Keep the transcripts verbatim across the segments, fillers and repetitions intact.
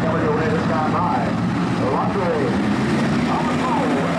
coming your way this time by. The Luxury on the pole.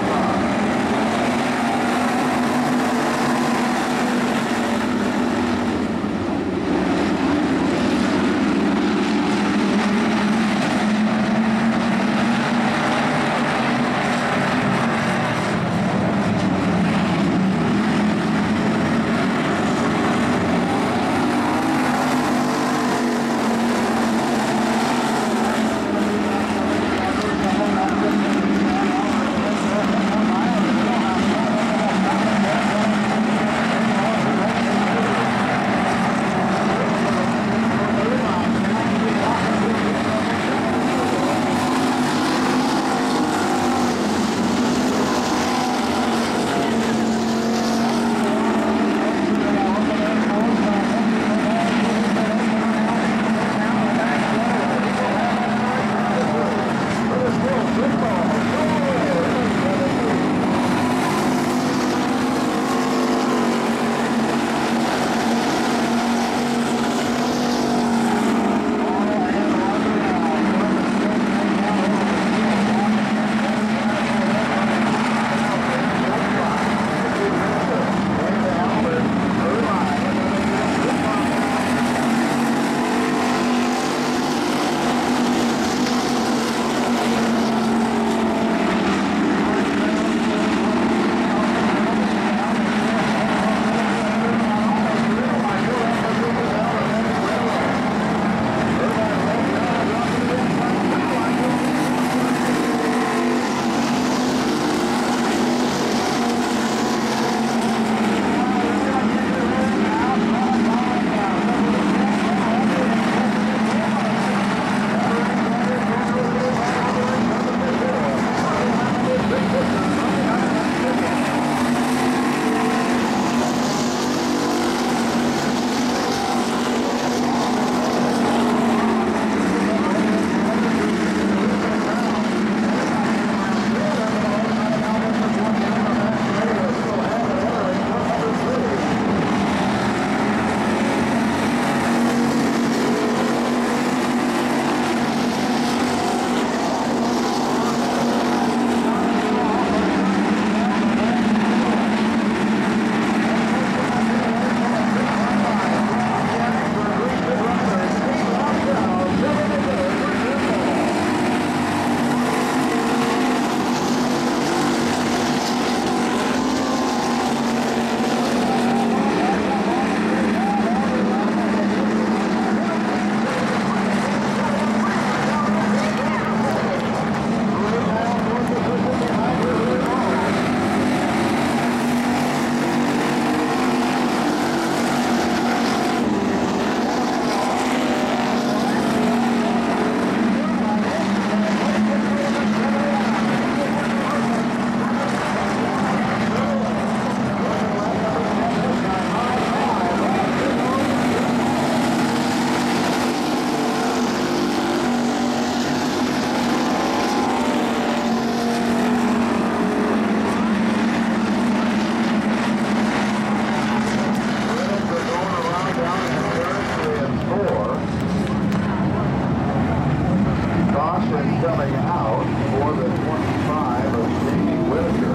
coming out for the twenty-five of Steve Whitaker.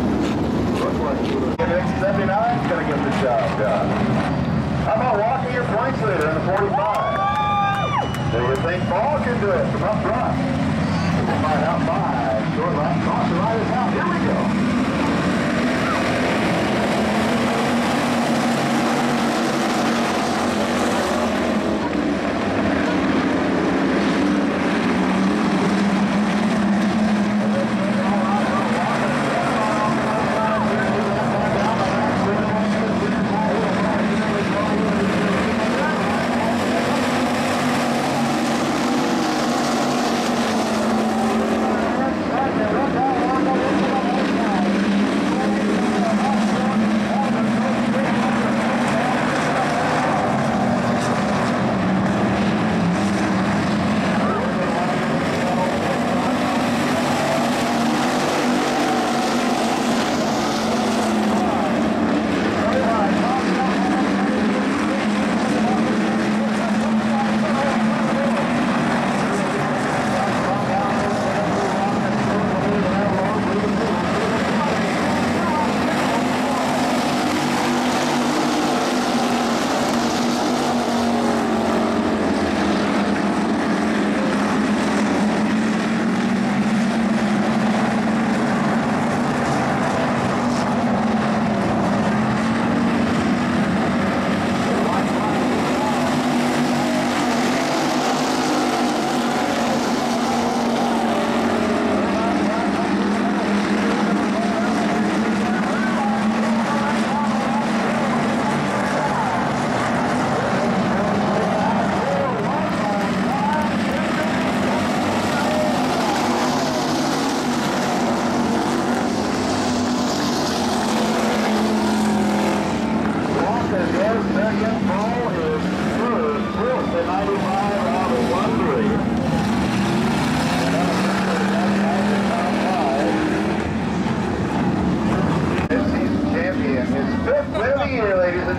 Looks like seventy-nine is going to get the job done. How about walking your points leader in the forty-five? Do you think Ball can do it from up front? We'll find out by short lap. Caution riders out. Here we go.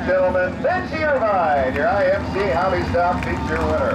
gentlemen, Vizion, your I M C A Hobby Stock feature winner.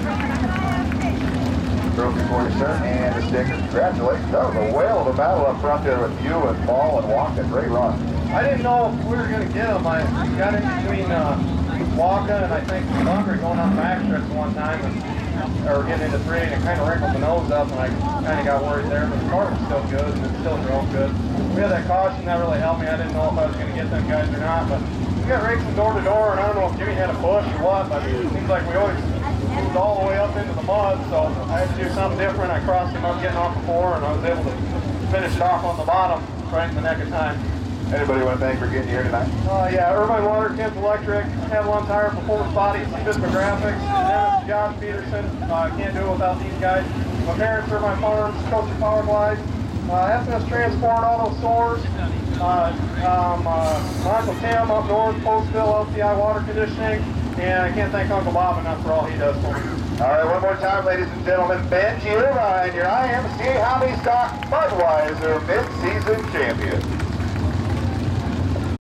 Trophy for you, sir, and a sticker. Congratulations. That was a whale of a battle up front there with you and Paul and Waka. Great run. I didn't know if we were going to get them. I got in between uh, Waka and I think Lumber going on back strips one time, and or getting into three, and it kind of wrinkled the nose up, and I kind of got worried there. But the car was still good, and it still drove good. We had that caution that really helped me. I didn't know if I was going to get them guys or not, but we got racing door to door, and I don't know if Jimmy had a push or what, but it seems like we always moved all the way up into the mud, so I had to do something different. I crossed him up getting off before, and I was able to finish it off on the bottom right in the neck of time. Anybody want to thank for getting here tonight? Uh, yeah, Irvine Water, Kent Electric, Avalon Tire, Performance Bodies, Visma Graphics, Dennis, John Peterson. I uh, can't do it without these guys. My parents are my farms, Coastal Power Glide, uh, S and S Transport, Auto Stores, uh, um, uh, my Uncle Tim up north, Postville, L T I Water Conditioning, and I can't thank Uncle Bob enough for all he does for me. All right, one more time, ladies and gentlemen, Vizion, your I M C A Hobby Stock Budweiser mid-season champion.